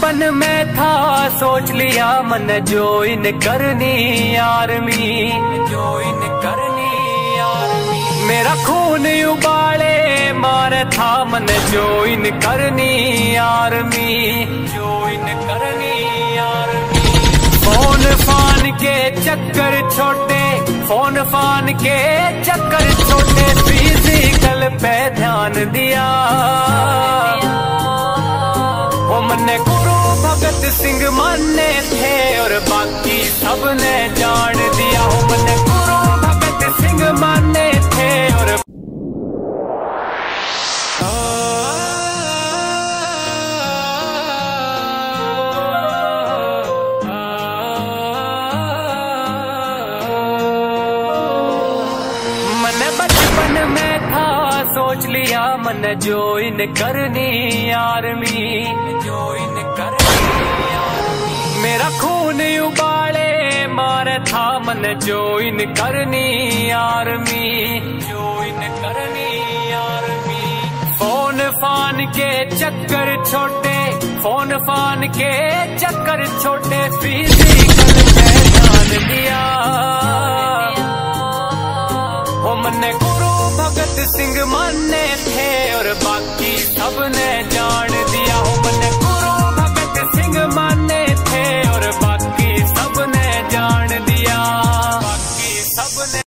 बचपन में था सोच लिया मन ज्वाइन करनी आर्मी, ज्वाइन करनी आर्मी। मेरा खून उबाले मारे था मन ज्वाइन करनी आर्मी, ज्वाइन करनी आर्मी। फोन फान के चक्कर छोटे, फोन फान के चक्कर छोटे, फिजिकल पे ध्यान दिया। वो मन्ने गुरु भगत सिंह माने थे और बाकी सबने जान दिया। वो मन्ने गुरु भगत सिंह माने थे और मैंने बचपन में था सोच लिया मन ज्वाइन करनी आर्मी, ज्वाइन करनी आर्मी। मेरा खून उबाले मारे था मन ज्वाइन करनी आर्मी, ज्वाइन करनी आर्मी। फोन फान के चक्कर छोटे, फोन फान के चक्कर छोटे, फिजिकल पे ध्यान दिया। वो मन्ने गुरु भगत सिंह माने थे और बाकी सबने जान दिया।